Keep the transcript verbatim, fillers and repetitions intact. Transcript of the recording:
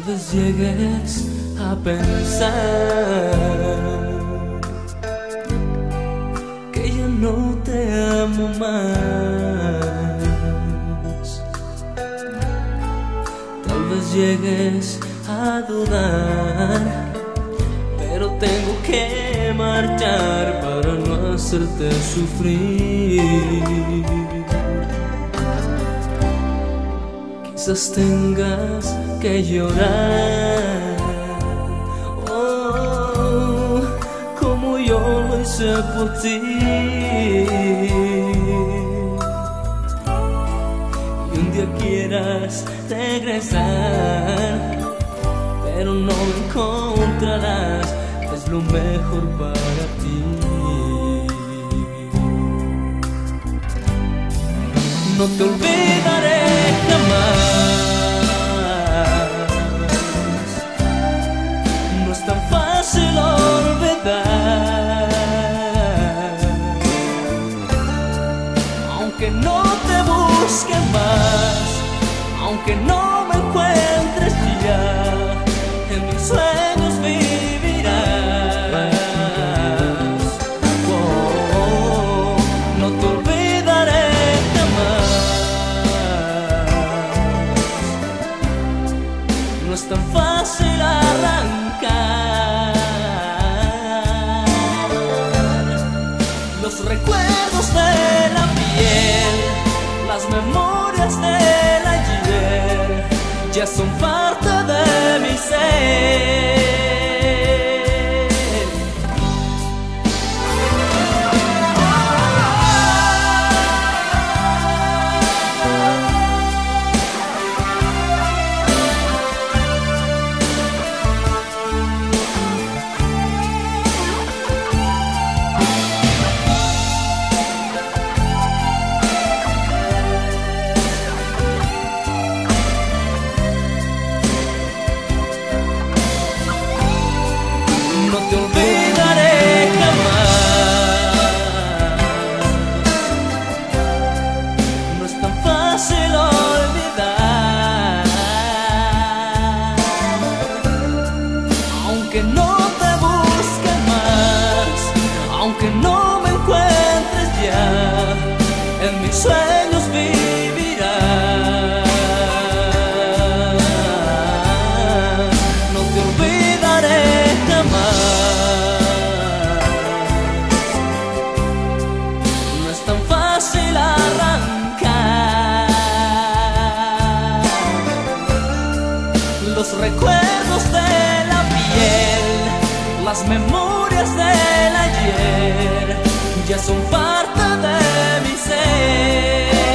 vez llegues a pensar que ya no te amo más. Tal vez llegues a dudar, pero tengo que marchar para no hacerte sufrir. Quizás tengas que llorar, oh, como yo lo hice por ti. Y un día quieras regresar, pero no lo encontrarás, es lo mejor para ti. No te olvidaré jamás, no es tan fácil olvidar. Aunque no te busque más, aunque no me encuentres ya, en mis sueños vivirás. Oh, oh, no te olvidaré jamás. No es tan fácil arrancar los recuerdos de la piel, las memorias del ayer ya son parte de mi ser. No te olvidaré jamás, no es tan fácil olvidar. Aunque no te busque más, aunque no me encuentres ya, en mis sueños vivirás. No te olvidaré jamás. No es tan fácil arrancar los recuerdos de la piel, las memorias del ayer ya son parte de mi ser.